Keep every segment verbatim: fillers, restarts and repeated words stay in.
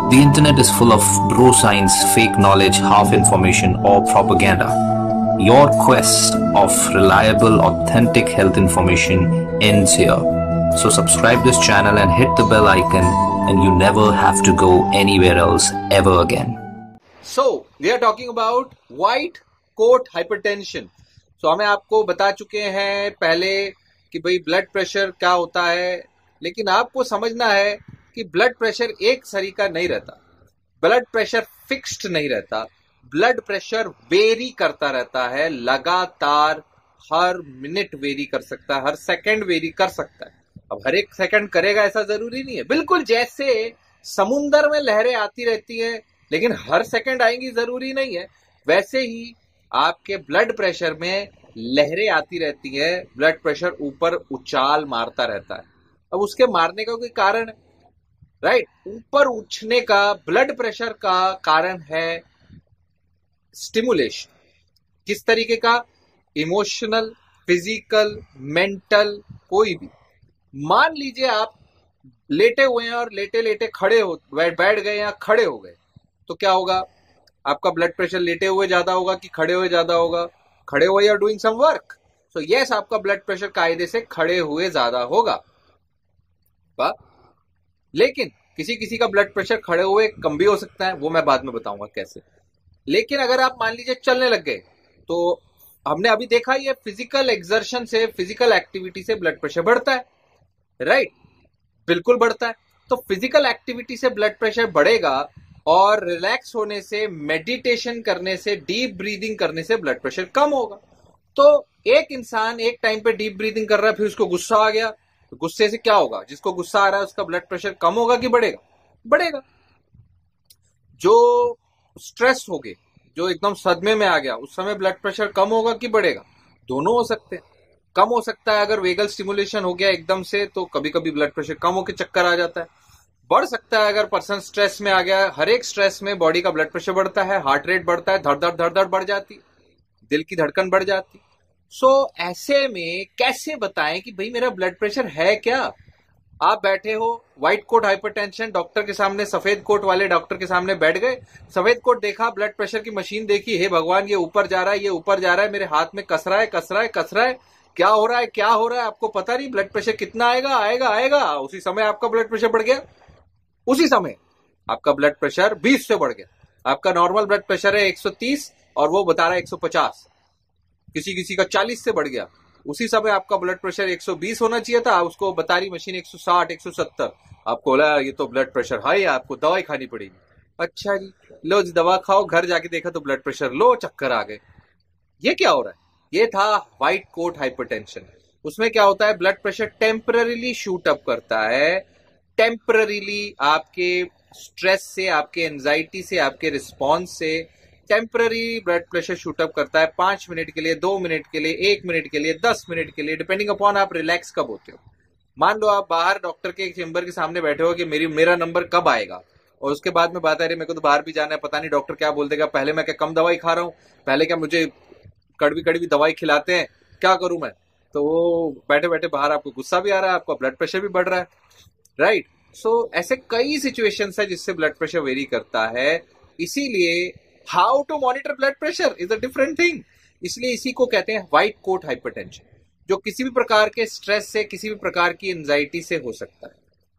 The internet is full of bro science, fake knowledge, half information, or propaganda. Your quest of reliable, authentic health information ends here. So subscribe this channel and hit the bell icon, and you never have to go anywhere else ever again. So we are talking about white coat hypertension. So हमें आपको बता चुके हैं पहले कि भाई blood pressure क्या होता है, लेकिन आपको समझना है कि ब्लड प्रेशर एक सरीका नहीं रहता, ब्लड प्रेशर फिक्स्ड नहीं रहता, ब्लड प्रेशर वेरी करता रहता है, लगातार हर मिनट वेरी कर सकता है, हर सेकंड वेरी कर सकता है। अब हर एक सेकंड करेगा ऐसा जरूरी नहीं है, बिल्कुल जैसे समुंदर में लहरें आती रहती हैं लेकिन हर सेकंड आएंगी जरूरी नहीं है, वैसे ही आपके ब्लड प्रेशर में लहरें आती रहती हैं, ब्लड प्रेशर ऊपर उछाल मारता रहता है। अब उसके मारने का कोई कारण है, राइट? ऊपर उठने का ब्लड प्रेशर का कारण है स्टिमुलेशन। किस तरीके का? इमोशनल, फिजिकल, मेंटल, कोई भी। मान लीजिए आप लेटे हुए हैं और लेटे लेटे खड़े हो बैठ बैठ गए या खड़े हो गए, तो क्या होगा? आपका ब्लड प्रेशर लेटे हुए ज्यादा होगा कि खड़े हुए ज्यादा होगा? खड़े हुए, are doing some work, so yes आपका ब्लड प्रेशर कायदे से खड़े हुए ज्यादा होगा। बा? लेकिन किसी किसी का ब्लड प्रेशर खड़े हुए कम भी हो सकता है, वो मैं बाद में बताऊंगा कैसे। लेकिन अगर आप मान लीजिए चलने लग गए, तो हमने अभी देखा ये फिजिकल एक्सर्शन से, फिजिकल एक्टिविटी से ब्लड प्रेशर बढ़ता है, राइट? बिल्कुल बढ़ता है। तो फिजिकल एक्टिविटी से ब्लड प्रेशर बढ़ेगा और रिलैक्स होने से, मेडिटेशन करने से, डीप ब्रीदिंग करने से ब्लड प्रेशर कम होगा। तो एक इंसान एक टाइम पे डीप ब्रीदिंग कर रहा है, फिर उसको गुस्सा आ गया, तो गुस्से से क्या होगा? जिसको गुस्सा आ रहा है उसका ब्लड प्रेशर कम होगा कि बढ़ेगा? बढ़ेगा। जो स्ट्रेस हो गए, जो एकदम सदमे में आ गया, उस समय ब्लड प्रेशर कम होगा कि बढ़ेगा? दोनों हो सकते हैं। कम हो सकता है अगर वेगल स्टिमुलेशन हो गया एकदम से, तो कभी कभी ब्लड प्रेशर कम होकर चक्कर आ जाता है। बढ़ सकता है अगर पर्सन स्ट्रेस में आ गया, हर एक स्ट्रेस में बॉडी का ब्लड प्रेशर बढ़ता है, हार्ट रेट बढ़ता है, धड़ धड़ धड़ धड़ बढ़ जाती, दिल की धड़कन बढ़ जाती। सो so, ऐसे में कैसे बताएं कि भाई मेरा ब्लड प्रेशर है क्या? आप बैठे हो, व्हाइट कोट हाइपरटेंशन, डॉक्टर के सामने, सफेद कोट वाले डॉक्टर के सामने बैठ गए, सफेद कोट देखा, ब्लड प्रेशर की मशीन देखी, हे भगवान ये ऊपर जा रहा है, ये ऊपर जा रहा है, मेरे हाथ में कस रहा है कस रहा है कस रहा है, क्या हो रहा है क्या हो रहा है? आपको पता नहीं ब्लड प्रेशर कितना आएगा आएगा आएगा उसी समय आपका ब्लड प्रेशर बढ़ गया, उसी समय आपका ब्लड प्रेशर बीस से बढ़ गया। आपका नॉर्मल ब्लड प्रेशर है एक सौ तीस और वो बता रहा है एक सौ पचास, किसी किसी का चालीस से बढ़ गया। उसी समय आपका ब्लड प्रेशर एक सौ बीस होना चाहिए था, उसको बता रही मशीन एक सौ साठ एक सौ सत्तर। आपको बोला ये तो ब्लड प्रेशर हाई है, आपको दवाई खानी पड़ेगी। अच्छा जी, लो जी दवा खाओ, घर जाके देखा तो ब्लड प्रेशर लो, चक्कर आ गए। ये क्या हो रहा है? ये था व्हाइट कोट हाइपरटेंशन। उसमें क्या होता है? Blood pressure temporarily shoot up करता है, टेम्पररीली आपके स्ट्रेस से, आपके एंजाइटी से, आपके रिस्पॉन्स से temporary blood pressure shoot up करता है। पांच मिनट के लिए, दो मिनट के लिए, एक मिनट के लिए, दस मिनट के लिए, डिपेंडिंग अपॉन आप रिलैक्स कब होते हो। मान लो आप बाहर डॉक्टर के चेंबर के सामने बैठे हो कि मेरी मेरा नंबर कब आएगा, और उसके बाद में बात आ रही मेरे को तो बाहर भी जाना है, पता नहीं डॉक्टर क्या बोल देगा, पहले मैं क्या कम दवाई खा रहा हूँ, पहले क्या मुझे कड़वी कड़वी दवाई खिलाते हैं, क्या करूं मैं? तो वो बैठे बैठे बाहर आपको गुस्सा भी आ रहा है, आपका ब्लड प्रेशर भी बढ़ रहा है, राइट? सो so, ऐसे कई सिचुएशंस है जिससे ब्लड प्रेशर वेरी करता है। इसीलिए how to monitor blood pressure is a different thing. इसलिए इसी को कहते हैं व्हाइट कोट हाइपरटेंशन, जो किसी भी प्रकार के स्ट्रेस से, किसी भी प्रकार की एंजाइटी से हो सकता है,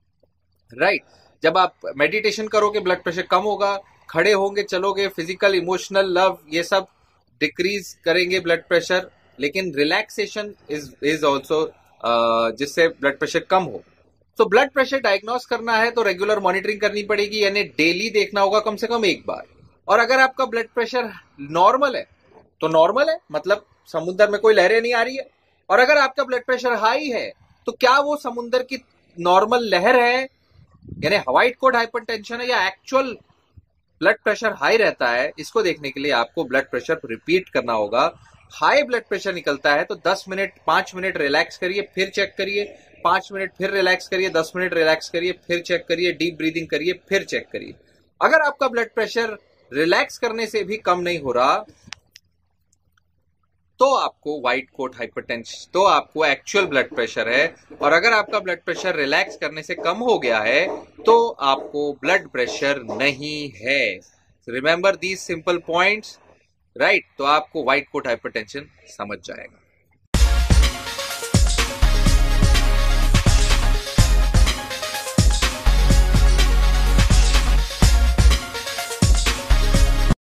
राइट? जब आप मेडिटेशन करोगे ब्लड प्रेशर कम होगा, खड़े होंगे, चलोगे, फिजिकल, इमोशनल, लव, ये सब डिक्रीज करेंगे ब्लड प्रेशर। लेकिन रिलैक्सेशन इज इज ऑल्सो जिससे ब्लड प्रेशर कम हो। तो ब्लड प्रेशर डायग्नोस करना है तो रेगुलर मॉनिटरिंग करनी पड़ेगी, यानी डेली देखना होगा कम से कम एक बार। और अगर आपका ब्लड प्रेशर नॉर्मल है तो नॉर्मल है, मतलब समुद्र में कोई लहरें नहीं आ रही है। और अगर आपका ब्लड प्रेशर हाई है तो क्या वो समुद्र की नॉर्मल लहर है, यानी व्हाइट कोट हाइपरटेंशन है, या एक्चुअल ब्लड प्रेशर हाई रहता है? इसको देखने के लिए आपको ब्लड प्रेशर रिपीट करना होगा। हाई ब्लड प्रेशर निकलता है तो दस मिनट, पांच मिनट रिलैक्स करिए, फिर चेक करिए, पांच मिनट फिर रिलैक्स करिए, दस मिनट रिलैक्स करिए, फिर चेक करिए, डीप ब्रीदिंग करिए, फिर चेक करिए। अगर आपका ब्लड प्रेशर रिलैक्स करने से भी कम नहीं हो रहा तो आपको व्हाइट कोट हाइपरटेंशन, तो आपको एक्चुअल ब्लड प्रेशर है। और अगर आपका ब्लड प्रेशर रिलैक्स करने से कम हो गया है तो आपको ब्लड प्रेशर नहीं है। Remember these simple points, right? तो आपको व्हाइट कोट हाइपरटेंशन समझ जाएगा।